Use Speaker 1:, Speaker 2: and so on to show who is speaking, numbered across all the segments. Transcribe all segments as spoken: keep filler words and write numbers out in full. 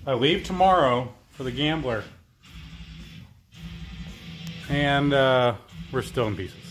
Speaker 1: I leave tomorrow for the Gambler. And uh, we're still in pieces.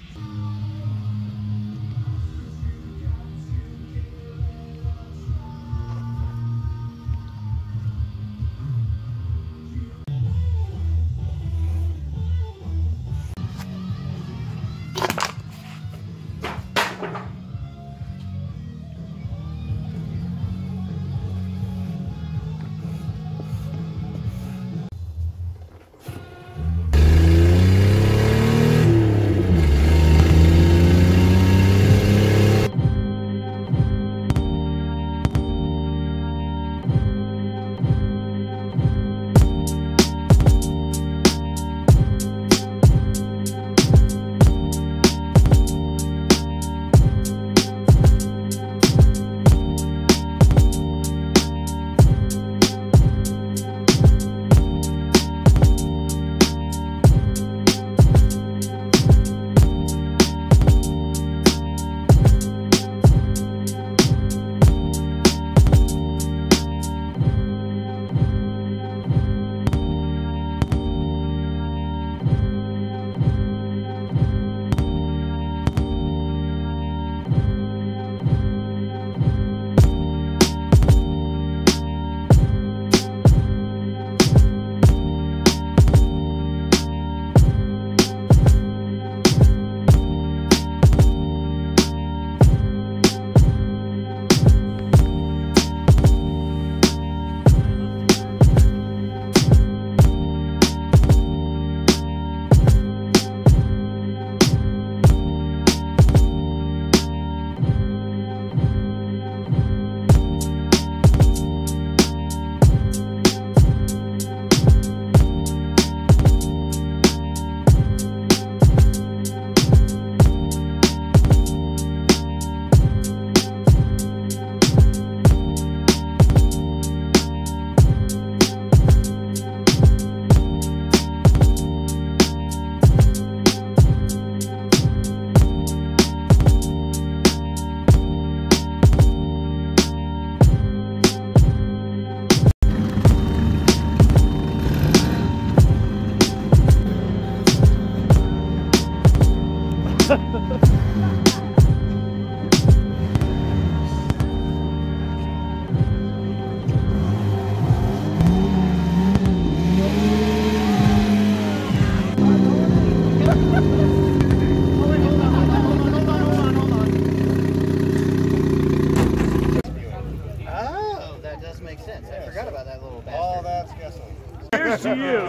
Speaker 2: Here's to you.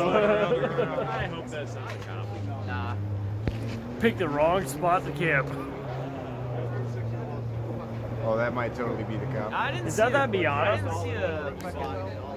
Speaker 2: I hope that's not a cop. Nah. Pick the wrong spot to camp.
Speaker 3: Oh, that might totally be the cop.
Speaker 2: I didn't Is that that Miata?
Speaker 4: I didn't see a